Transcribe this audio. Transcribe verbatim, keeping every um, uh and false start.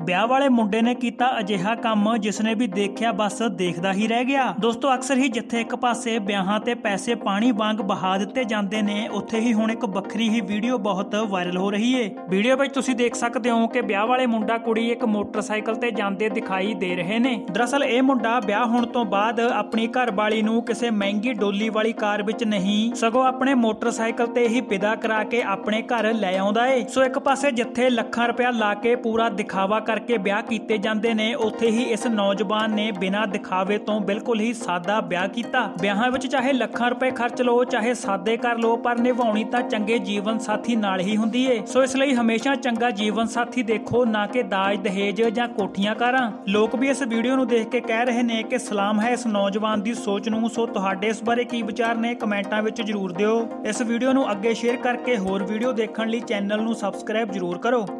ਵਿਆਹ ਵਾਲੇ ਮੁੰਡੇ ਨੇ ਕੀਤਾ ਅਜਿਹਾ ਕੰਮ ਜਿਸ ਨੇ ਵੀ ਦੇਖਿਆ ਬਸ ਦੇਖਦਾ ਹੀ ਰਹਿ ਗਿਆ। ਦੋਸਤੋ ਅਕਸਰ ਹੀ ਜਿੱਥੇ ਇੱਕ ਪਾਸੇ ਵਿਆਹਾਂ ਤੇ ਪੈਸੇ ਪਾਣੀ ਵਾਂਗ ਬਹਾ ਦਿੱਤੇ ਜਾਂਦੇ ਨੇ, ਉੱਥੇ ਹੀ ਹੁਣ ਇੱਕ ਵੱਖਰੀ ਹੀ ਵੀਡੀਓ ਬਹੁਤ ਵਾਇਰਲ ਹੋ ਰਹੀ ਏ। ਵੀਡੀਓ ਵਿੱਚ ਤੁਸੀਂ ਦੇਖ ਸਕਦੇ ਹੋ ਕਿ ਵਿਆਹ ਵਾਲੇ ਮੁੰਡਾ ਕੁੜੀ ਇੱਕ ਮੋਟਰਸਾਈਕਲ ਤੇ ਜਾਂਦੇ ਦਿਖਾਈ ਦੇ ਰਹੇ ਨੇ। ਦਰਅਸਲ ਇਹ ਮੁੰਡਾ ਵਿਆਹ ਹੋਣ ਤੋਂ ਬਾਅਦ ਆਪਣੀ ਘਰਵਾਲੀ ਨੂੰ ਕਿਸੇ ਮਹਿੰਗੀ ਡੋਲੀ ਵਾਲੀ ਕਾਰ ਵਿੱਚ ਨਹੀਂ ਸਗੋਂ ਆਪਣੇ ਮੋਟਰਸਾਈਕਲ ਤੇ ਹੀ ਵਿਦਾ ਕਰਾ ਕੇ ਆਪਣੇ ਘਰ ਲੈ ਆਉਂਦਾ ਏ। ਸੋ ਇੱਕ ਪਾਸੇ ਜਿੱਥੇ ਲੱਖਾਂ ਰੁਪਇਆ ਲਾ ਕੇ ਪੂਰਾ ਦਿਖਾਵਾ ਕਰਕੇ ਵਿਆਹ ਕੀਤੇ ਜਾਂਦੇ ਨੇ, ਉੱਥੇ ਹੀ ਇਸ ਨੌਜਵਾਨ ਨੇ ਬਿਨਾਂ ਦਿਖਾਵੇ ਤੋਂ ਬਿਲਕੁਲ ਹੀ ਸਾਦਾ ਵਿਆਹ ਕੀਤਾ। ਵਿਆਹਾਂ ਵਿੱਚ ਚਾਹੇ ਲੱਖਾਂ ਰੁਪਏ ਖਰਚ ਲਓ ਚਾਹੇ ਸਾਦੇ ਕਰ ਲਓ, ਪਰ ਨਿਭਾਉਣੀ ਤਾਂ ਚੰਗੇ ਜੀਵਨ ਸਾਥੀ ਨਾਲ ਹੀ ਹੁੰਦੀ ਏ। ਸੋ ਇਸ ਲਈ ਹਮੇਸ਼ਾ ਚੰਗਾ ਜੀਵਨ ਸਾਥੀ ਦੇਖੋ, ਨਾ ਕਿ ਦਾਜ ਦਹੇਜ ਜਾਂ ਕੋਠੀਆਂ ਕਾਰਾਂ। ਲੋਕ ਵੀ ਇਸ ਵੀਡੀਓ ਨੂੰ ਦੇਖ ਕੇ ਕਹਿ ਰਹੇ ਨੇ ਕਿ ਸਲਾਮ ਹੈ ਇਸ ਨੌਜਵਾਨ ਦੀ ਸੋਚ ਨੂੰ। ਸੋ ਤੁਹਾਡੇ ਇਸ ਬਾਰੇ ਕੀ ਵਿਚਾਰ ਨੇ ਕਮੈਂਟਾਂ ਵਿੱਚ ਜਰੂਰ ਦਿਓ। ਇਸ ਵੀਡੀਓ ਨੂੰ ਅੱਗੇ ਸ਼ੇਅਰ ਕਰਕੇ ਹੋਰ ਵੀਡੀਓ ਦੇਖਣ ਲਈ ਚੈਨਲ ਨੂੰ ਸਬਸਕ੍ਰਾਈਬ ਜਰੂਰ ਕਰੋ।